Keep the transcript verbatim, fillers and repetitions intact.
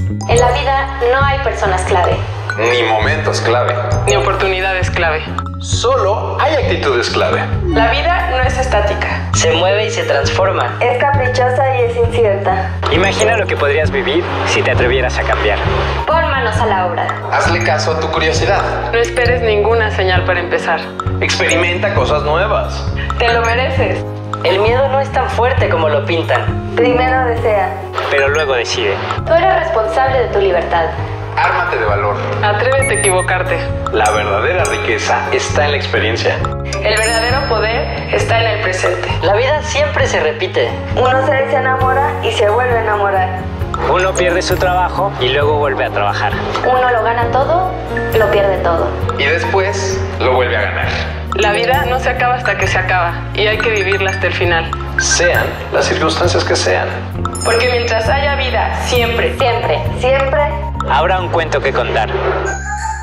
En la vida no hay personas clave. Ni momentos clave. Ni oportunidades clave. Solo hay actitudes clave. La vida no es estática. Se mueve y se transforma. Es caprichosa y es incierta. Imagina lo que podrías vivir si te atrevieras a cambiar. Pon manos a la obra. Hazle caso a tu curiosidad. No esperes ninguna señal para empezar. Experimenta cosas nuevas. Te lo mereces. El miedo no es tan fuerte como lo pintan. Primero desea. Pero luego decide. Tú eres responsable de tu libertad. Ármate de valor. Atrévete a equivocarte. La verdadera riqueza está en la experiencia. El verdadero poder está en el presente. La vida siempre se repite. Uno se enamora y se vuelve a enamorar. Uno pierde su trabajo y luego vuelve a trabajar. Uno lo gana todo, lo pierde todo. Y después lo vuelve a ganar. La vida no se acaba hasta que se acaba y hay que vivirla hasta el final. Sean las circunstancias que sean. Porque mientras haya vida, siempre, Siempre, siempre Habrá un cuento que contar.